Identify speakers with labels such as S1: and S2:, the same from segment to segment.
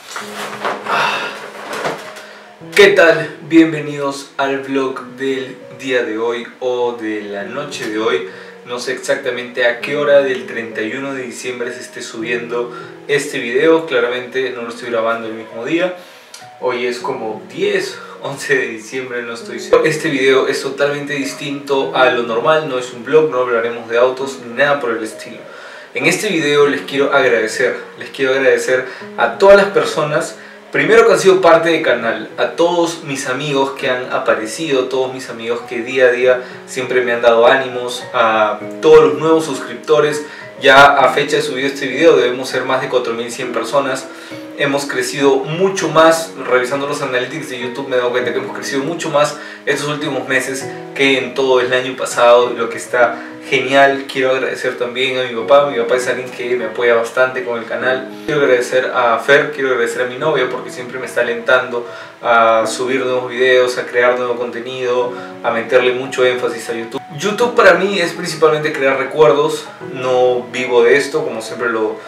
S1: ¿Qué tal? Bienvenidos al vlog del día de hoy o de la noche de hoy. No sé exactamente a qué hora del 31 de diciembre se esté subiendo este video. Claramente no lo estoy grabando el mismo día. Hoy es como 10, 11 de diciembre, no estoy seguro. Este video es totalmente distinto a lo normal. No es un vlog, no hablaremos de autos ni nada por el estilo. En este video les quiero agradecer a todas las personas, primero que han sido parte del canal, a todos mis amigos que han aparecido, todos mis amigos que día a día siempre me han dado ánimos, a todos los nuevos suscriptores. Ya a fecha de subir este video debemos ser más de 4100 personas. Hemos crecido mucho más, revisando los analytics de YouTube me he dado cuenta que hemos crecido mucho más estos últimos meses que en todo el año pasado, lo que está genial. Quiero agradecer también a mi papá es alguien que me apoya bastante con el canal. Quiero agradecer a Fer, quiero agradecer a mi novia porque siempre me está alentando a subir nuevos videos, a crear nuevo contenido, a meterle mucho énfasis a YouTube. YouTube para mí es principalmente crear recuerdos, no vivo de esto como siempre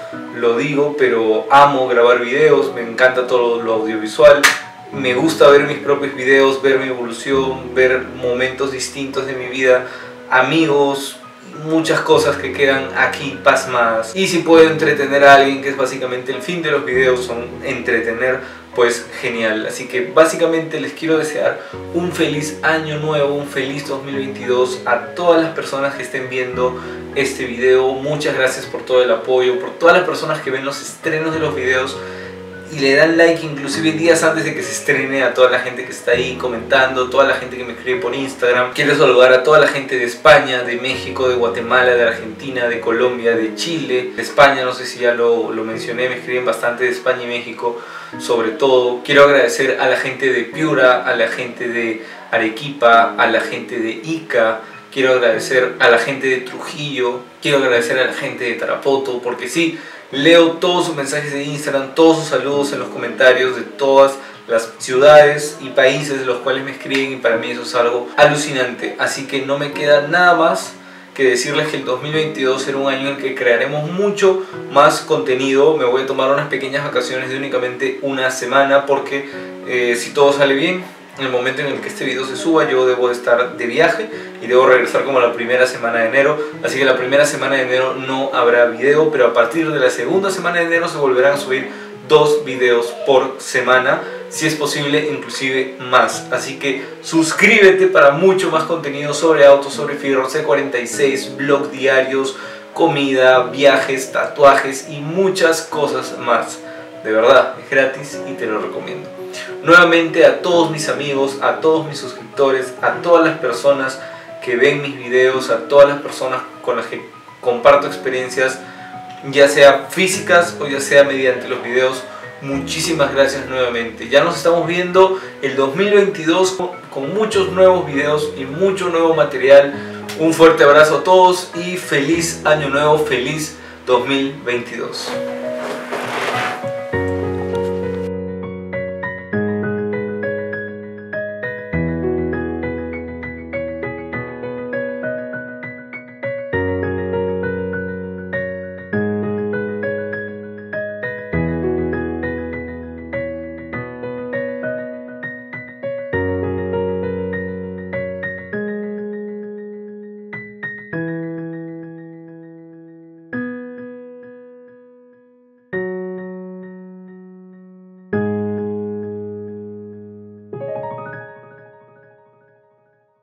S1: lo digo, pero amo grabar videos, me encanta todo lo audiovisual. Me gusta ver mis propios videos, ver mi evolución, ver momentos distintos de mi vida, amigos, muchas cosas que quedan aquí pasmadas. Y si puedo entretener a alguien, que es básicamente el fin de los videos, son entretener, pues genial. Así que básicamente les quiero desear un feliz año nuevo, un feliz 2022 a todas las personas que estén viendo este video. Muchas gracias por todo el apoyo, por todas las personas que ven los estrenos de los videos y le dan like inclusive días antes de que se estrene, a toda la gente que está ahí comentando, toda la gente que me escribe por Instagram. Quiero saludar a toda la gente de España, de México, de Guatemala, de Argentina, de Colombia, de Chile, de España, no sé si ya lo mencioné, me escriben bastante de España y México sobre todo. Quiero agradecer a la gente de Piura, a la gente de Arequipa, a la gente de Ica. Quiero agradecer a la gente de Trujillo, quiero agradecer a la gente de Tarapoto, porque sí, leo todos sus mensajes de Instagram, todos sus saludos en los comentarios de todas las ciudades y países de los cuales me escriben, y para mí eso es algo alucinante. Así que no me queda nada más que decirles que el 2022 será un año en el que crearemos mucho más contenido. Me voy a tomar unas pequeñas vacaciones de únicamente una semana porque si todo sale bien, en el momento en el que este video se suba yo debo de estar de viaje y debo regresar como la primera semana de enero. Así que la primera semana de enero no habrá video, pero a partir de la segunda semana de enero se volverán a subir 2 videos por semana, si es posible inclusive más. Así que suscríbete para mucho más contenido sobre autos, sobre fierros, C46, vlog diarios, comida, viajes, tatuajes y muchas cosas más. De verdad, es gratis y te lo recomiendo. Nuevamente a todos mis amigos, a todos mis suscriptores, a todas las personas que ven mis videos, a todas las personas con las que comparto experiencias, ya sea físicas o ya sea mediante los videos, muchísimas gracias nuevamente. Ya nos estamos viendo el 2022 con muchos nuevos videos y mucho nuevo material. Un fuerte abrazo a todos y feliz año nuevo, feliz 2022.